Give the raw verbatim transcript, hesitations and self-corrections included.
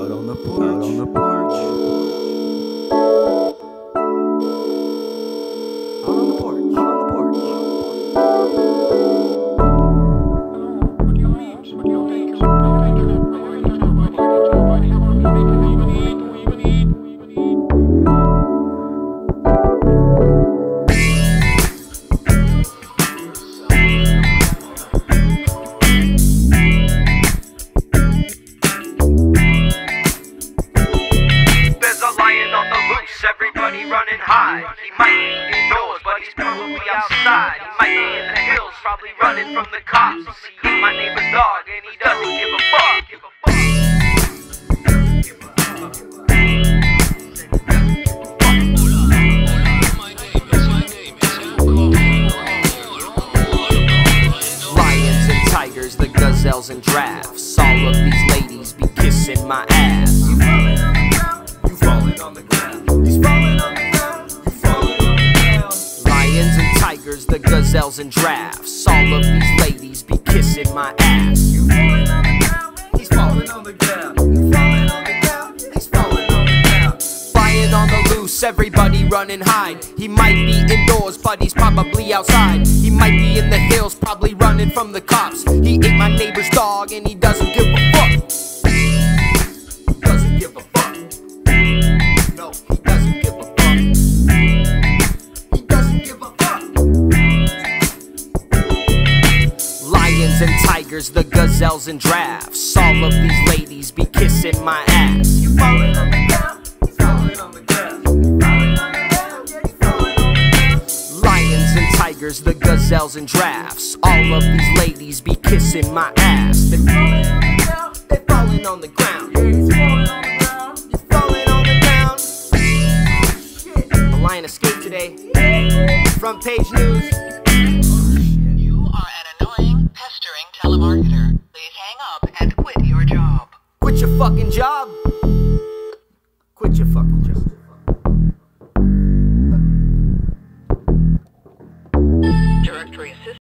Out on the porch. Out on the porch. Out on the porch. Out on the porch. Everybody running high. He might be indoors, but he's probably outside. He might be in the hills, probably running from the cops. He ate my neighbor's dog, and he doesn't give a fuck. Give a fuck. Lions and tigers, the gazelles and giraffes. All of these ladies be kissing my ass. You falling on the ground. You falling on the ground. You falling on the ground. Lions and tigers, the gazelles and giraffes. All of these ladies be kissing my ass. You falling on the ground. He's falling on the ground. You falling on the ground. He's falling on the ground. Flying on the loose, everybody run and hide. He might be indoors, but he's probably outside. He might be in the hills, probably running from the cops. He ate my neighbor's dog, and he doesn't give a fuck. He doesn't give a fuck. No, he doesn't give a fuck. He doesn't give a fuck. Lions and tigers, the gazelles and giraffes. All of these ladies be kissing my ass. You falling on the ground? You falling on the ground? You falling on the ground? Yeah, you falling on the ground. Lions and tigers, the gazelles and giraffes. All of these ladies be kissing my ass. They falling on the ground. They falling on the ground. Yeah, he's falling on the ground. You falling on the ground. Shit. A lion escaped today. Front page news. You are an annoying, pestering telemarketer. Please hang up and quit your job. Quit your fucking job. Quit your fucking job.